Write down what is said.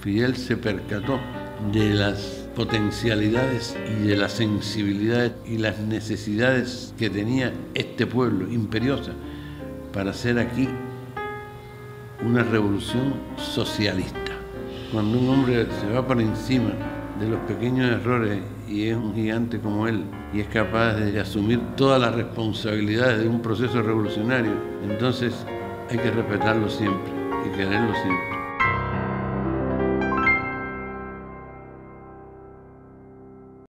Fidel se percató de las potencialidades y de las sensibilidades y las necesidades que tenía este pueblo imperiosa para hacer aquí una revolución socialista. Cuando un hombre se va por encima de los pequeños errores y es un gigante como él y es capaz de asumir todas las responsabilidades de un proceso revolucionario, entonces hay que respetarlo siempre y quererlo siempre.